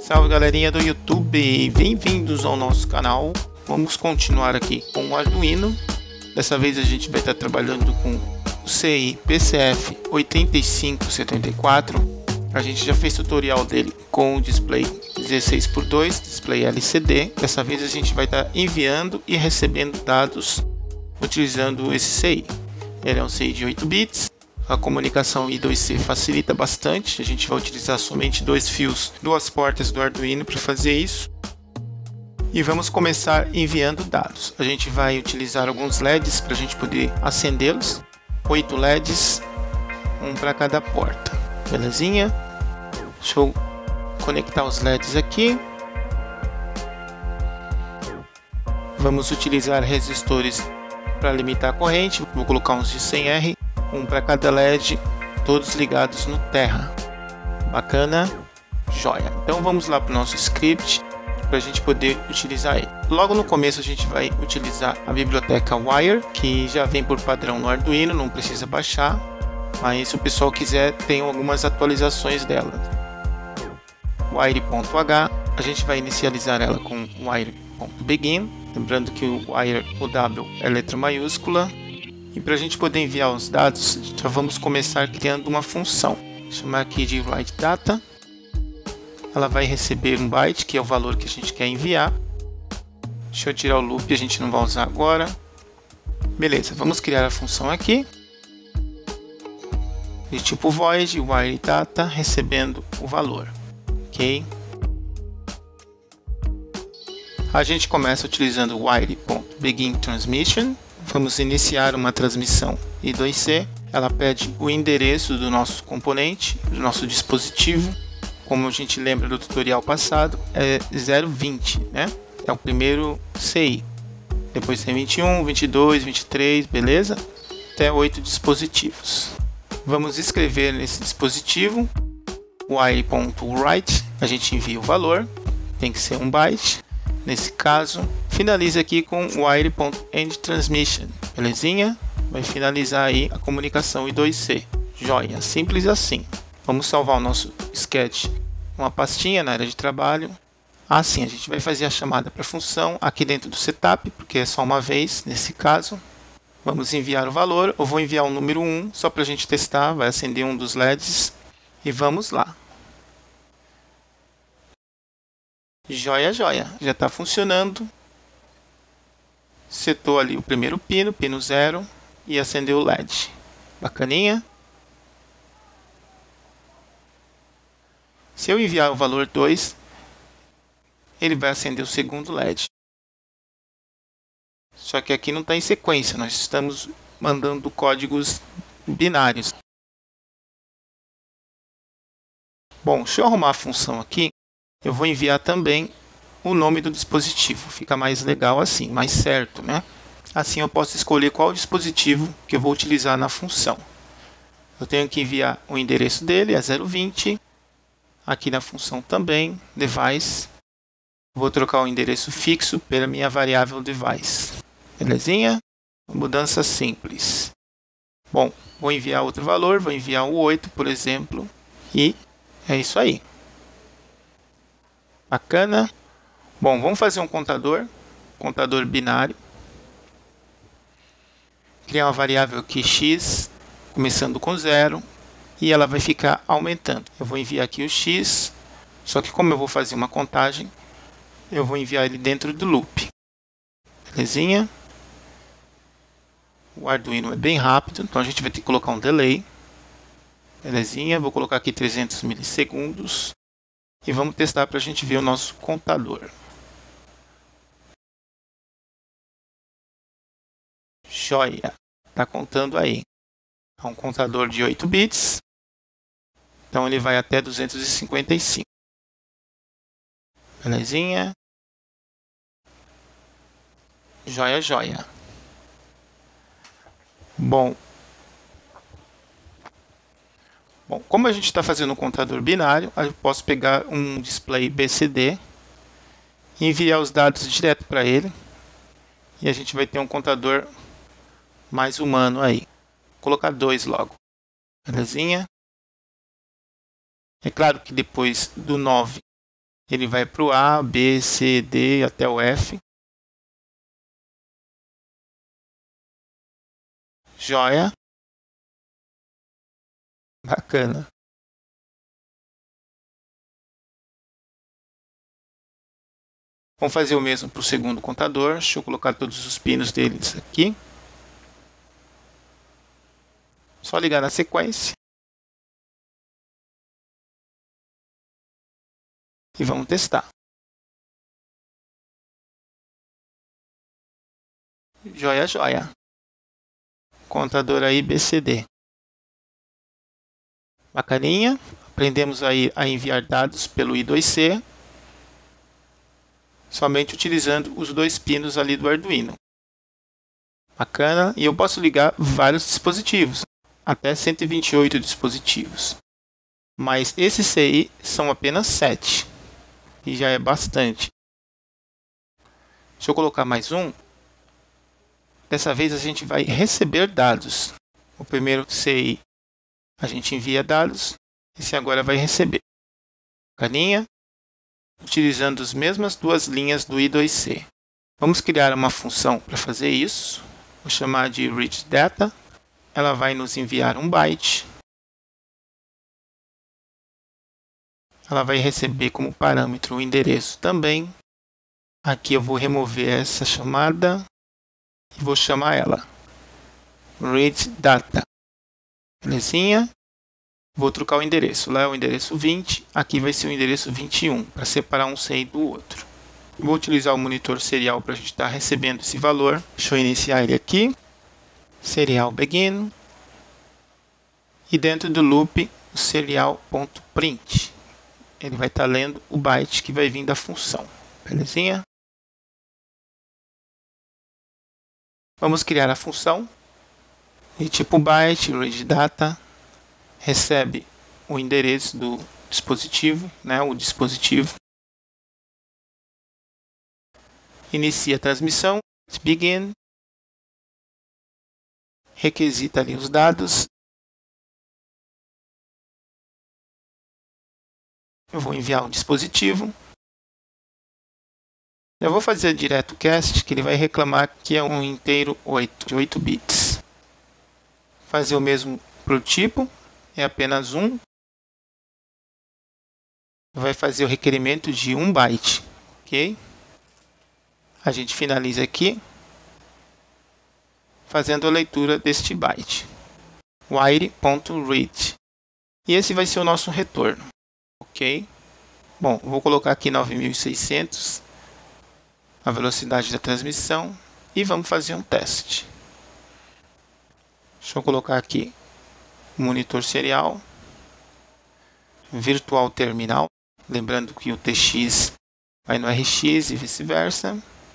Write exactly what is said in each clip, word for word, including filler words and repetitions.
Salve galerinha do YouTube, bem-vindos ao nosso canal. Vamos continuar aqui com o Arduino. Dessa vez a gente vai estar trabalhando com o C I P C F oito cinco sete quatro. A gente já fez tutorial dele com o display dezesseis por dois, display L C D. Dessa vez a gente vai estar enviando e recebendo dados utilizando esse C I. Ele é um C I de oito bits. A comunicação I dois C facilita bastante. A gente vai utilizar somente dois fios, duas portas do Arduino para fazer isso. E vamos começar enviando dados. A gente vai utilizar alguns L E Ds para a gente poder acendê-los. oito L E Ds, um para cada porta. Belezinha? Deixa eu conectar os L E Ds aqui. Vamos utilizar resistores para limitar a corrente. Vou colocar uns de cem R. Um para cada L E D, todos ligados no Terra. Bacana? Joia! Então vamos lá para o nosso script para a gente poder utilizar ele. Logo no começo a gente vai utilizar a biblioteca Wire, que já vem por padrão no Arduino, não precisa baixar, mas se o pessoal quiser tem algumas atualizações dela. Wire.h, a gente vai inicializar ela com Wire.begin, lembrando que o Wire, o W é letra maiúscula. E para a gente poder enviar os dados, já vamos começar criando uma função. Vou chamar aqui de WriteData. Ela vai receber um byte, que é o valor que a gente quer enviar. Deixa eu tirar o loop, a gente não vai usar agora. Beleza, vamos criar a função aqui. De tipo void, WriteData, recebendo o valor. Ok? A gente começa utilizando wire.beginTransmission. Vamos iniciar uma transmissão I dois C. Ela pede o endereço do nosso componente, do nosso dispositivo. Como a gente lembra do tutorial passado, é zero vinte, né? É o primeiro C I. Depois tem vinte e um, vinte e dois, vinte e três, beleza? Até oito dispositivos. Vamos escrever nesse dispositivo wire.write. A gente envia o valor, tem que ser um byte. Nesse caso, finaliza aqui com wire.endTransmission, belezinha? Vai finalizar aí a comunicação I dois C. Joia, simples assim. Vamos salvar o nosso sketch, uma pastinha na área de trabalho. Assim, a gente vai fazer a chamada para a função aqui dentro do setup, porque é só uma vez nesse caso. Vamos enviar o valor, eu vou enviar o número um, só para a gente testar, vai acender um dos L E Ds e vamos lá. Joia, joia, já está funcionando. Setou ali o primeiro pino, pino zero, e acendeu o L E D. Bacaninha. Se eu enviar o valor dois, ele vai acender o segundo L E D. Só que aqui não está em sequência, nós estamos mandando códigos binários. Bom, deixa eu arrumar a função aqui. Eu vou enviar também o nome do dispositivo. Fica mais legal assim, mais certo, né? Assim eu posso escolher qual dispositivo que eu vou utilizar na função. Eu tenho que enviar o endereço dele, é zero vinte. Aqui na função também, device. Vou trocar o endereço fixo pela minha variável device. Belezinha? Mudança simples. Bom, vou enviar outro valor, vou enviar o oito, por exemplo. E é isso aí. Bacana. Bom, vamos fazer um contador, contador binário. Criar uma variável aqui x, começando com zero, e ela vai ficar aumentando. Eu vou enviar aqui o x, só que como eu vou fazer uma contagem, eu vou enviar ele dentro do loop. Belezinha? O Arduino é bem rápido, então a gente vai ter que colocar um delay. Belezinha? Vou colocar aqui trezentos milissegundos. E vamos testar para a gente ver o nosso contador. Joia! Está contando aí. É um contador de oito bits. Então ele vai até duzentos e cinquenta e cinco. Belezinha? Joia, joia. Bom. Bom, como a gente está fazendo um contador binário, eu posso pegar um display B C D e enviar os dados direto para ele. E a gente vai ter um contador mais humano aí. Vou colocar dois logo. Belezinha? É claro que depois do nove Ele vai para o A, B, C, D até o F. Joia. Bacana. Vamos fazer o mesmo para o segundo contador. Deixa eu colocar todos os pinos deles aqui. Só ligar na sequência. E vamos testar. Joia, joia. Contador aí B C D. Bacaninha. Aprendemos aí a enviar dados pelo I dois C. Somente utilizando os dois pinos ali do Arduino. Bacana. E eu posso ligar vários dispositivos. Até cento e vinte e oito dispositivos. Mas esses C I são apenas sete. E já é bastante. Deixa eu colocar mais um. Dessa vez a gente vai receber dados. O primeiro C I a gente envia dados. Esse agora vai receber. Bacaninha. Utilizando as mesmas duas linhas do I dois C. Vamos criar uma função para fazer isso. Vou chamar de readData. Ela vai nos enviar um byte. Ela vai receber como parâmetro o endereço também. Aqui eu vou remover essa chamada e vou chamar ela readData. Belezinha? Vou trocar o endereço. Lá é o endereço vinte, aqui vai ser o endereço vinte e um, para separar um C I do outro. Vou utilizar o monitor serial para a gente estar recebendo esse valor. Deixa eu iniciar ele aqui. Serial begin. E dentro do loop, o serial.print. Ele vai estar lendo o byte que vai vir da função. Belezinha? Vamos criar a função. E tipo byte, readData. Recebe o endereço do dispositivo, né, o dispositivo. Inicia a transmissão, begin. Requisita ali os dados. Eu vou enviar o dispositivo. Eu vou fazer direto o cast, que ele vai reclamar que é um inteiro oito, de oito bits. Fazer o mesmo para o tipo. É apenas um. Vai fazer o requerimento de um byte. Ok? A gente finaliza aqui. Fazendo a leitura deste byte. Wire.read. E esse vai ser o nosso retorno. Ok? Bom, vou colocar aqui nove mil e seiscentos. A velocidade da transmissão. E vamos fazer um teste. Deixa eu colocar aqui. Monitor serial, virtual terminal, lembrando que o T X vai no R X e vice-versa.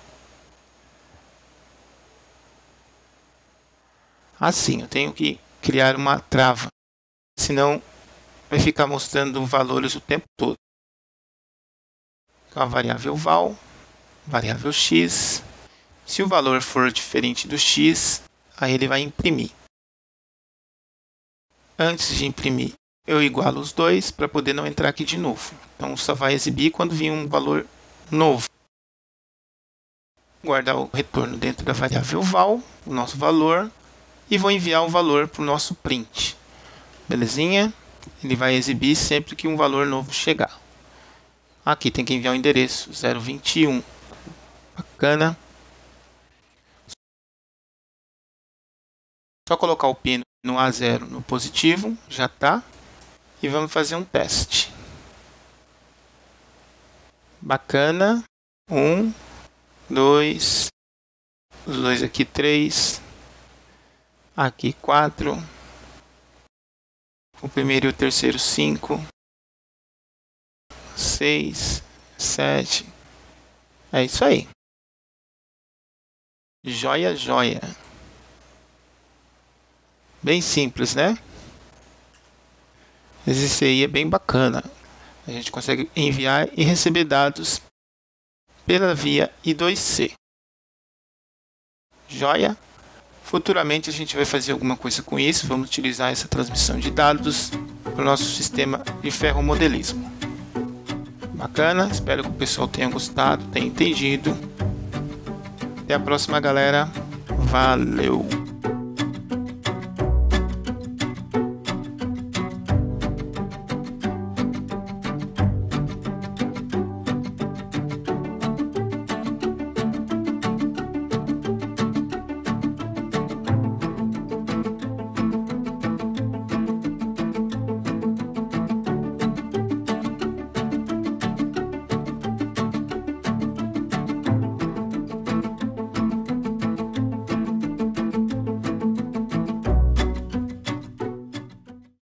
Assim, eu tenho que criar uma trava, senão vai ficar mostrando valores o tempo todo. Então, a variável val, variável x, se o valor for diferente do x, aí ele vai imprimir. Antes de imprimir, eu igualo os dois para poder não entrar aqui de novo. Então, só vai exibir quando vir um valor novo. Guardar o retorno dentro da variável val, o nosso valor, e vou enviar o valor para o nosso print. Belezinha? Ele vai exibir sempre que um valor novo chegar. Aqui tem que enviar o endereço zero vinte e um. Bacana. Só colocar o pino no A zero no positivo, já está. E vamos fazer um teste. Bacana. Um, dois, os dois aqui três, aqui quatro, o primeiro e o terceiro cinco, seis, sete. É isso aí. Joia, joia. Bem simples, né? Esse C I é bem bacana. A gente consegue enviar e receber dados pela via I dois C. Joia? Futuramente a gente vai fazer alguma coisa com isso. Vamos utilizar essa transmissão de dados para o nosso sistema de ferromodelismo. Bacana, espero que o pessoal tenha gostado, tenha entendido. Até a próxima, galera. Valeu!